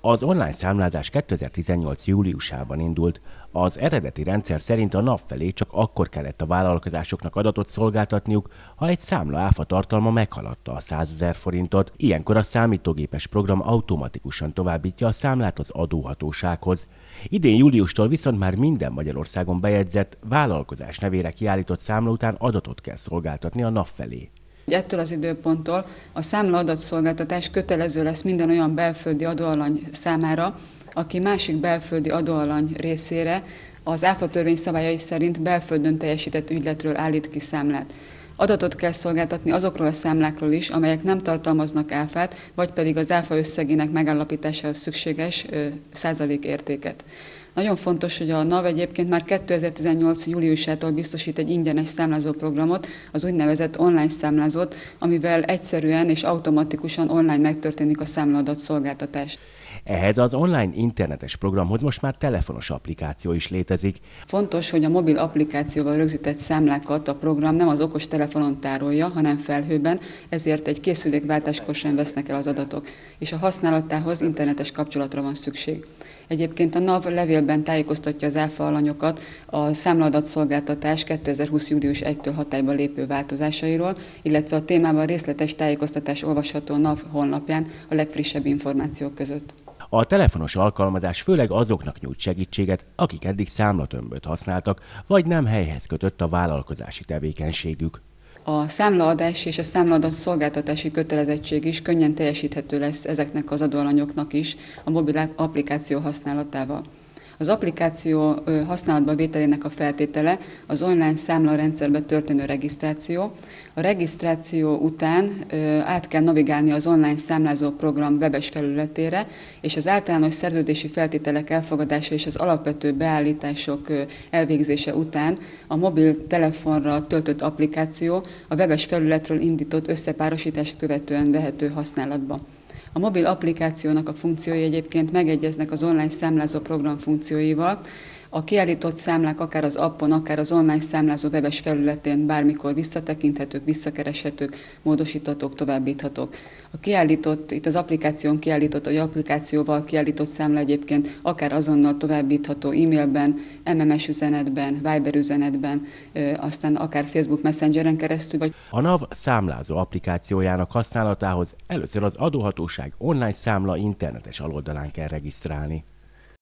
Az online számlázás 2018. júliusában indult. Az eredeti rendszer szerint a NAV felé csak akkor kellett a vállalkozásoknak adatot szolgáltatniuk, ha egy számla áfa tartalma meghaladta a 100 000 forintot. Ilyenkor a számítógépes program automatikusan továbbítja a számlát az adóhatósághoz. Idén júliustól viszont már minden Magyarországon bejegyzett vállalkozás nevére kiállított számla után adatot kell szolgáltatni a NAV felé. Ettől az időponttól a számla adatszolgáltatás kötelező lesz minden olyan belföldi adóalany számára, aki másik belföldi adóalany részére az ÁFA törvény szabályai szerint belföldön teljesített ügyletről állít ki számlát. Adatot kell szolgáltatni azokról a számlákról is, amelyek nem tartalmaznak áfát, vagy pedig az áfa összegének megállapításához szükséges százalékértéket. Nagyon fontos, hogy a NAV egyébként már 2018. júliusától biztosít egy ingyenes számlázóprogramot, az úgynevezett online számlázót, amivel egyszerűen és automatikusan online megtörténik a számlaadat szolgáltatás. Ehhez az online internetes programhoz most már telefonos applikáció is létezik. Fontos, hogy a mobil applikációval rögzített számlákat a program nem az okos telefonon tárolja, hanem felhőben, ezért egy készülékváltáskor sem vesznek el az adatok, és a használatához internetes kapcsolatra van szükség. Egyébként a NAV levélben tájékoztatja az áfa alanyokat a számlaadatszolgáltatás 2020. július 1-től hatályba lépő változásairól, illetve a témában részletes tájékoztatás olvasható a NAV honlapján a legfrissebb információk között. A telefonos alkalmazás főleg azoknak nyújt segítséget, akik eddig számlatömböt használtak, vagy nem helyhez kötött a vállalkozási tevékenységük. A számlaadás és a számlaadat szolgáltatási kötelezettség is könnyen teljesíthető lesz ezeknek az adóalanyoknak is a mobil applikáció használatával. Az applikáció használatba vételének a feltétele az online számlarendszerbe történő regisztráció. A regisztráció után át kell navigálni az online számlázó program webes felületére, és az általános szerződési feltételek elfogadása és az alapvető beállítások elvégzése után a mobiltelefonra töltött applikáció a webes felületről indított összepárosítást követően vehető használatba. A mobil applikációnak a funkciói egyébként megegyeznek az online számlázó program funkcióival. A kiállított számlák akár az appon, akár az online számlázó webes felületén bármikor visszatekinthetők, visszakereshetők, módosíthatók, továbbíthatók. Itt az applikáción kiállított, vagy applikációval kiállított számla egyébként akár azonnal továbbítható e-mailben, MMS üzenetben, Viber üzenetben, aztán akár Facebook Messengeren keresztül. Vagy... A NAV számlázó applikációjának használatához először az adóhatóság online számla internetes aloldalán kell regisztrálni.